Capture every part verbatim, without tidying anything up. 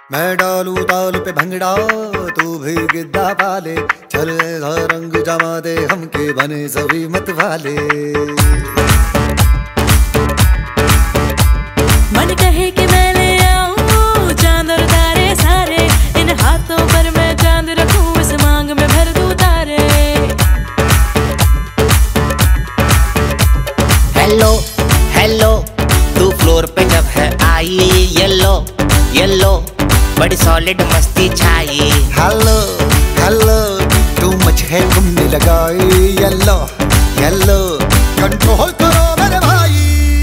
मैं डालू ताल पे भंगड़ा तू भी गिद्दा पाले, चले रंग जमा दे हमके बने सभी मत वाले। मन कहे कि मैं ले आऊं चांद और तारे सारे, इन हाथों पर मैं चांद रखूं, इस मांग में भर दूं तारे। हेलो हेलो तू फ्लोर पे जब है आई, येलो येलो बड़ी सॉलिड मस्ती छाई। हेलो हेलो तू मच है तुमने लगाई, येलो येलो कंट्रोल करो मेरे भाई।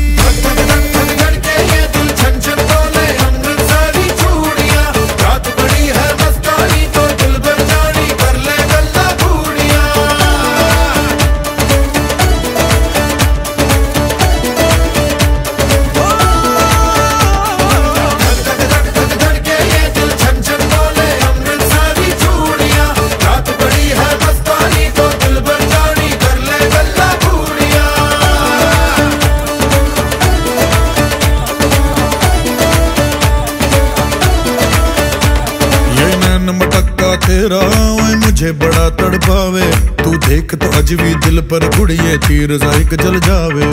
तेरा ओए मुझे बड़ा तड़पावे, तू देख तो अज भी दिल पर गुड़िए तीर जाइक जल जावे।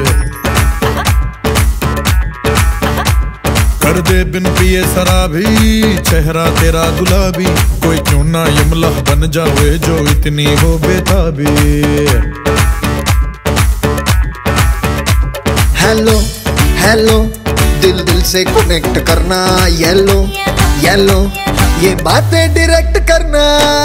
कर दे बिन पिए शराबी चेहरा तेरा गुलाबी, कोई क्यों ना यमला बन जावे जो इतनी हो बेताबी। हेलो हेलो दिल दिल से कनेक्ट करना, येलो येलो ये बातें डायरेक्ट करना।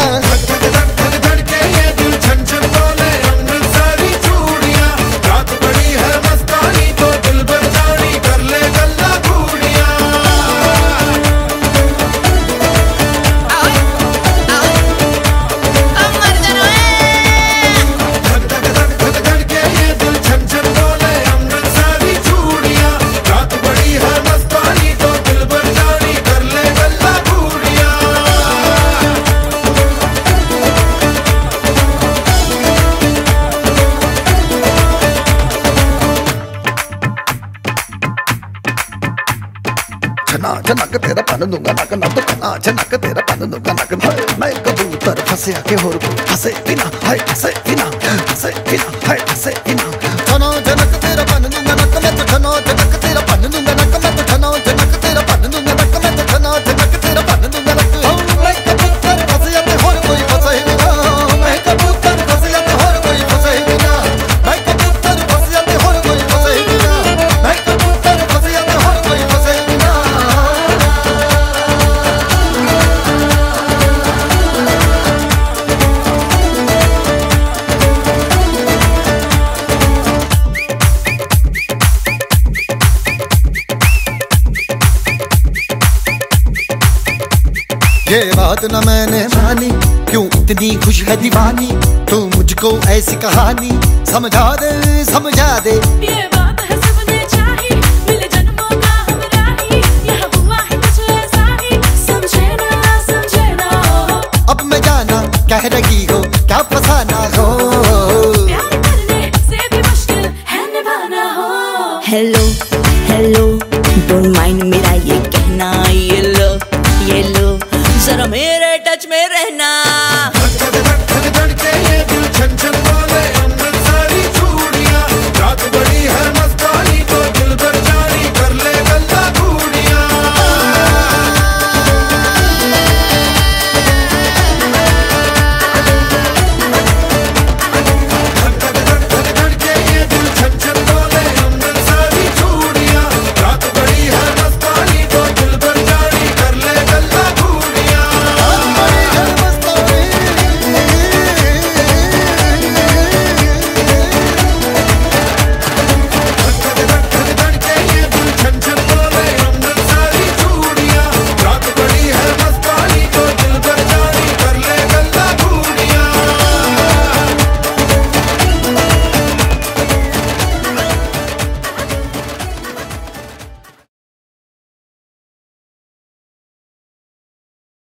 छना छनक तेरा पन दूंगा नक ना, तो खना छनक तेरा पन दूंगा नक। मैं कबूतर फंसे आके होर को फंसे बिना, हाय फंसे बिना फंसे बिना, हाय फंसे बिना। छनो छनक तेरा पन दूंगा नक, मैं तो छनो छनक तेरा पन दूंगा नक, मैं तो छनो छनक तेरा पन दूंगा नक, मैं तो छनो छनक तेरा पन दूंगा नक। मैं कबूतर फंसे आके होर कोई फंसे बिना, मैं कबूतर फंसे आके होर कोई फंसे बिना, मैं कबूतर फंसे आके होर कोई फंसे बिना, मैं कबूतर फंसे आके होर कोई फंसे बिना। ये बात न मैंने मानी, क्यों इतनी खुश है दीवानी, तू मुझको ऐसी कहानी समझा दे समझा दे। ये बात है सबने चाही, मिले जन्मों का हमरा ही, यहाँ हुआ है कुछ ऐसा ही, समझे ना समझे ना। अब मैं जाना कह रही हो क्या फसाना हो, प्यार करने से भी मुश्किल है निभाना हो। हेलो